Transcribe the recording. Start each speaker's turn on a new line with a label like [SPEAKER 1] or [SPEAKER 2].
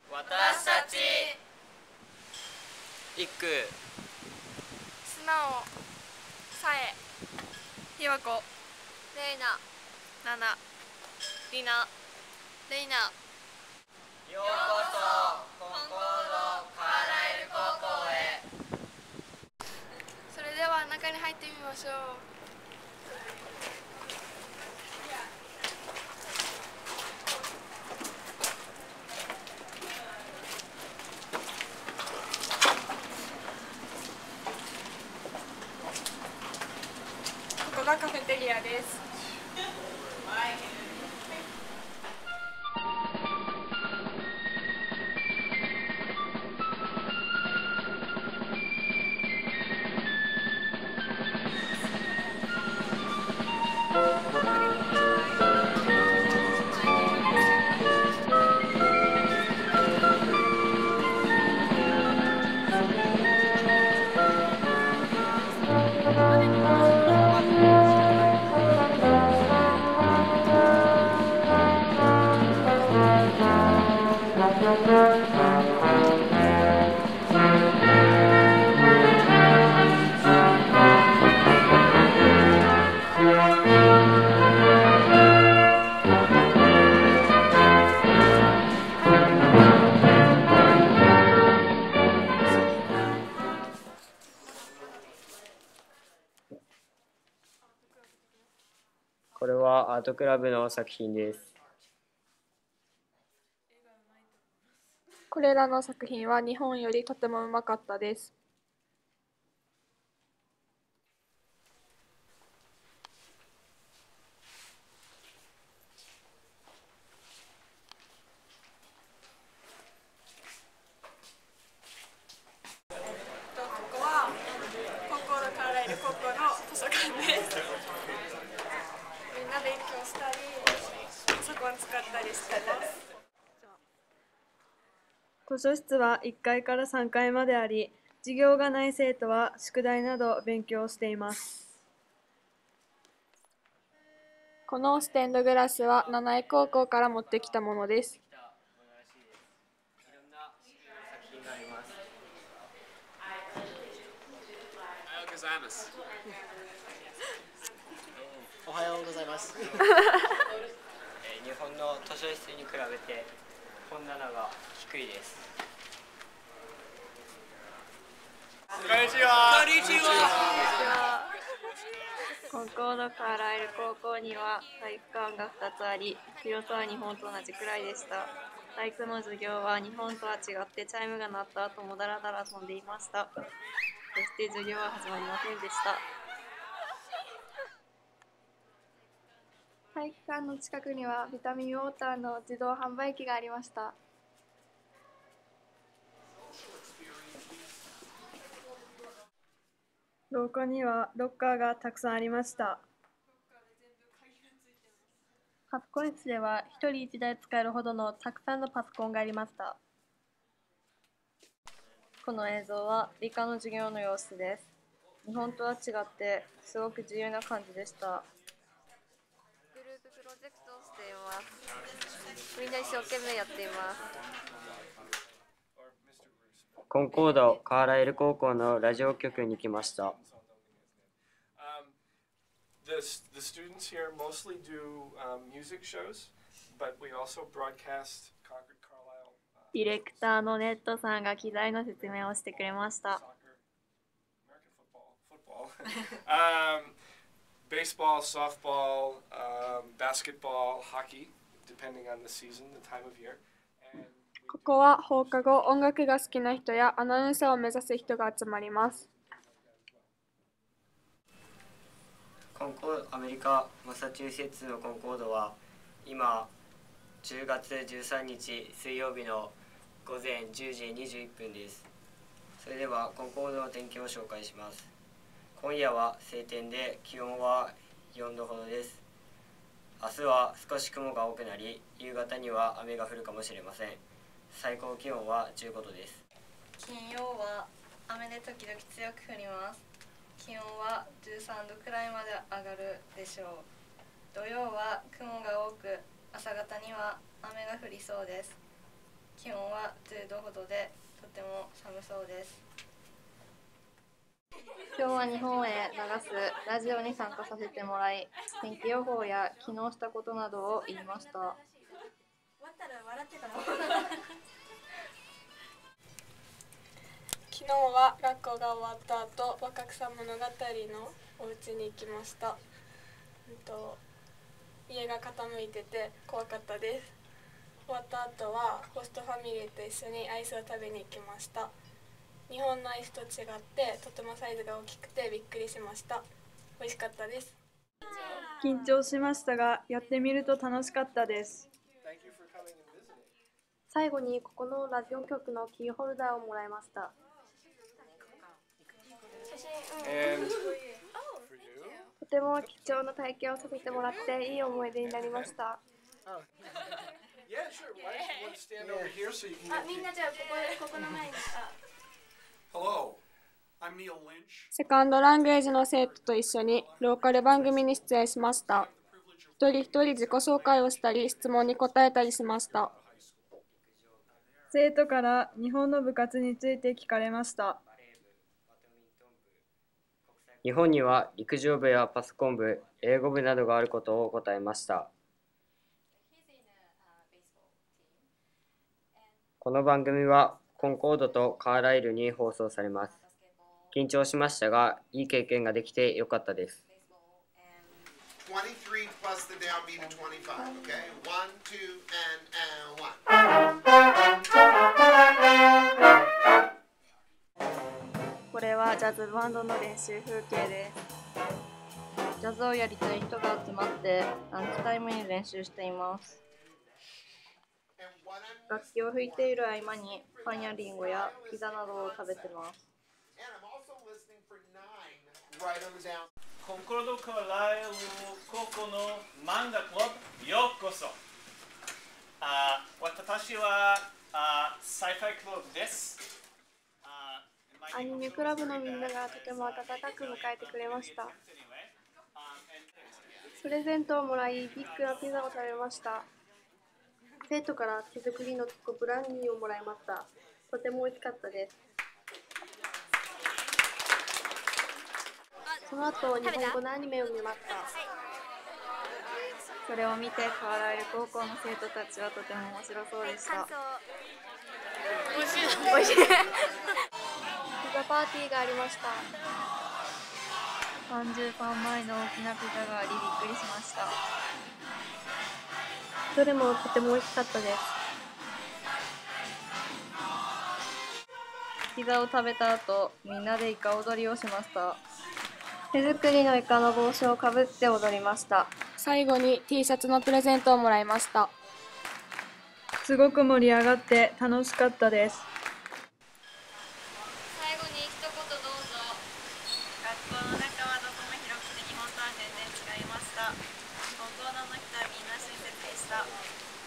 [SPEAKER 1] 私たち
[SPEAKER 2] 一句
[SPEAKER 3] 素直さえひわこれいなななりなれいな。
[SPEAKER 1] ようこそコンコードカーライル高校へ。
[SPEAKER 3] それでは中に入ってみましょう。ここがカフェテリアです。
[SPEAKER 2] これはアートクラブの作品です。
[SPEAKER 3] これらの作品は日本よりとてもうまかったです。ここはコンコードカーライル高校の図書館です。みんな勉強したり、パソコン使ったりしてます。図書室は1階から3階まであり、授業がない生徒は宿題など勉強しています。このステンドグラスは七重高校から持ってきたものです。
[SPEAKER 2] おはようございます。日本の図書室に比べて本棚が低いです。
[SPEAKER 1] こんにちは。
[SPEAKER 3] コンコードカーライル高校には体育館が2つあり、広さは日本と同じくらいでした。体育の授業は日本とは違ってチャイムが鳴った後もだらだら飛んでいました。そして授業は始まりませんでした。体育館の近くにはビタミンウォーターの自動販売機がありました。廊下にはロッカーがたくさんありました。パソコン室では1人1台使えるほどのたくさんのパソコンがありました。この映像は理科の授業の様子です。日本とは違ってすごく自由な感じでした。グループプロジェクトをしています。みんな一生懸命やっています。
[SPEAKER 2] コンコードカーライル高校のラジオ局に来ました。
[SPEAKER 4] The students here mostly do music shows, but we also broadcast Concord-Carlisle.
[SPEAKER 3] ディレクターのネットさんが機材の説明をしてくれました。
[SPEAKER 4] Baseball, softball, basketball, hockey, depending on the season, the time of year.
[SPEAKER 3] ここは放課後、音楽が好きな人やアナウンサーを目指す人が集まります。
[SPEAKER 2] アメリカ・マサチューセッツのコンコードは今10月13日水曜日の午前10時21分です。それではコンコードの天気を紹介します。今夜は晴天で気温は4度ほどです。明日は少し雲が多くなり、夕方には雨が降るかもしれません。最高気温は15度です。
[SPEAKER 3] 金曜は雨で時々強く降ります。気温は13度くらいまで上がるでしょう。土曜は雲が多く、朝方には雨が降りそうです。
[SPEAKER 5] 気温は10度ほどでとても寒そうです。
[SPEAKER 3] 今日は日本へ流すラジオに参加させてもらい、天気予報や昨日したことなどを言いました。
[SPEAKER 5] 終わったら笑ってたもん。
[SPEAKER 6] 昨日は学校が終わった後、若草物語のお家に行きました。家が傾いてて怖かったです。終わった後はホストファミリーと一緒にアイスを食べに行きました。日本のアイスと違ってとてもサイズが大きくてびっくりしました。美味しかったです。
[SPEAKER 7] 緊張しましたが、やってみると楽しかったです。
[SPEAKER 8] 最後にここのラジオ局のキーホルダーをもらいました。とても貴重な体験をさせてもらっていい思い出になりました。
[SPEAKER 5] みんなじゃあここの前に。
[SPEAKER 6] セカンドラングエージの生徒と一緒にローカル番組に出演しました。一人一人自己紹介をしたり質問に答えたりしました。
[SPEAKER 7] 生徒から日本の部活について聞かれました。
[SPEAKER 2] 日本には陸上部やパソコン部、英語部などがあることを答えました。この番組はコンコードとカーライルに放送されます。緊張しましたが、いい経験ができてよかったです。
[SPEAKER 9] 23 plus the downbeat of 25, okay? 1, 2, and 1.
[SPEAKER 3] これはジャズバンドの練習風景です。ジャズをやりたい人が集まってランチタイムに練習しています。楽器を吹いている合間にパンやリンゴやピザなどを食べてます。
[SPEAKER 1] コンコルドカーライル高校の漫画クラブようこそ。私はサイファイクラブです。
[SPEAKER 8] アニメクラブのみんながとても温かく迎えてくれました。プレゼントをもらい、ビッグなピザを食べました。生徒から手作りのチョコブラウニーをもらいました。とても美味しかったです。その後、日本語のアニメを見ました。
[SPEAKER 3] それを見てカーライル高校の生徒たちはとても面白そうでした。
[SPEAKER 5] 美味しい。美味しい。
[SPEAKER 8] ピザパーティーがありました。
[SPEAKER 3] 30パン前の大きなピザがありびっくりしました。
[SPEAKER 8] どれもとても美味しかったです。
[SPEAKER 3] ピザを食べた後、みんなでイカ踊りをしました。
[SPEAKER 8] 手作りのイカの帽子をかぶって踊りました。
[SPEAKER 6] 最後に T シャツのプレゼントをもらいました。
[SPEAKER 7] すごく盛り上がって楽しかったです。
[SPEAKER 3] 最後に一言どうぞ。学校の中はどこも広くて日本とは全然違いました。高校の人はみんな親切でした。